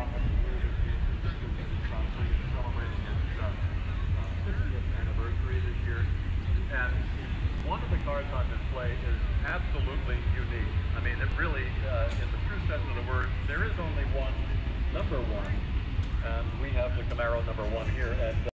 often here this week, just because it's celebrating its 50th anniversary this year. And one of the cars on display is absolutely unique. I mean, it really, in the true sense of the word, there is only one number one. And we have the Camaro number one here. And